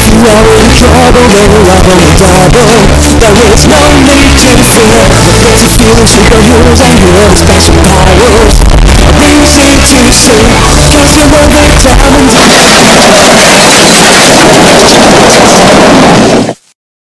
you are in trouble, no love on the double. There is no need to fear, because it's feeling superheroes and heroes passing by.